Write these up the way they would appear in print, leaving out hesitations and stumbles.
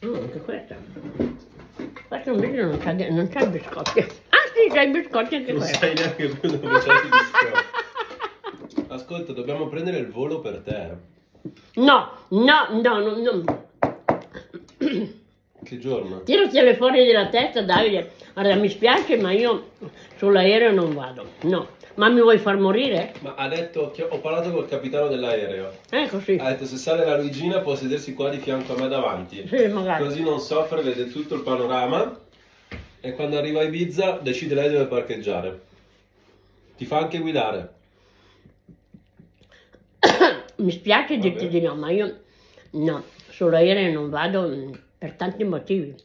Anche questa. Questa invece non c'ha i biscotti. Ah sì, c'ha i biscotti anche Non questa. sai neanche dove c'è i biscotti. Ascolta, dobbiamo prendere il volo per te. No. No. Che giorno? Tiratele fuori dalla testa, Davide. Guarda, mi spiace, ma io sull'aereo non vado. No. Ma mi vuoi far morire? Ma ha detto che ho parlato col capitano dell'aereo. Così. Ha detto se sale la Luigina può sedersi qua di fianco a me davanti. Sì, magari. Così non soffre, vede tutto il panorama. E quando arriva a Ibiza decide lei dove parcheggiare. Ti fa anche guidare. Mi spiace dirti di no, ma io no, sull'aereo non vado per tanti motivi.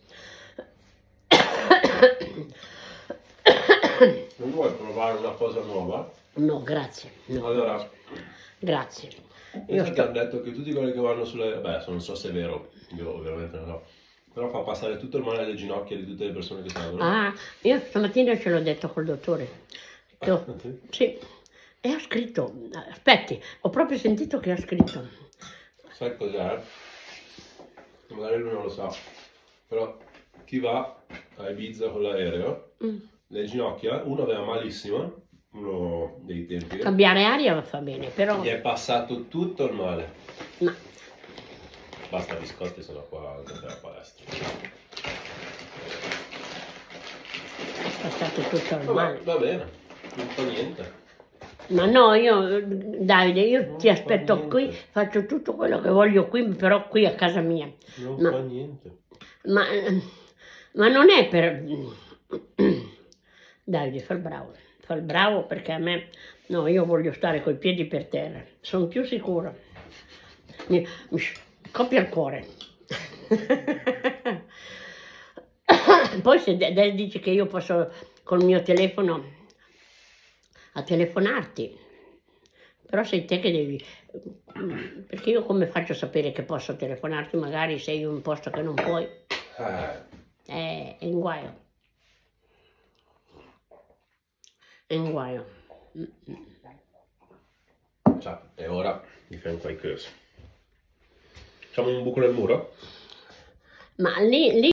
Non vuoi provare una cosa nuova? No, grazie. No. Allora, Grazie. io ti hanno detto che tutti quelli che vanno sulle... Beh, non so se è vero, io ovviamente non so. Però fa passare tutto il male alle ginocchia di tutte le persone che stanno. Ah, io stamattina ce l'ho detto col dottore. Sì. E ha scritto, aspetti, ho proprio sentito che ha scritto. Sai cos'è? Magari lui non lo sa, però chi va a Ibiza con l'aereo, le ginocchia, uno aveva malissimo, uno dei tempi, Cambiare aria fa bene, però... gli è passato tutto il male. Ma Basta biscotti, sennò qua andate alla palestra. è passato tutto il Vabbè, male. va bene, non fa niente. Ma no, Davide, io ti aspetto qui, faccio tutto quello che voglio qui, però qui a casa mia. Non Ma- fa niente. Ma non è per... Davide, fa il bravo perché a me... No, io voglio stare coi piedi per terra, sono più sicura. Mi scoppia il cuore. Poi se dici che io posso col mio telefono a telefonarti, però sei te che devi... Perché io come faccio a sapere che posso telefonarti? Magari sei in un posto che non puoi. È in guaio. È in guaio. Cioè, e ora di fianco ai chiusi. Facciamo un buco nel muro? Ma lì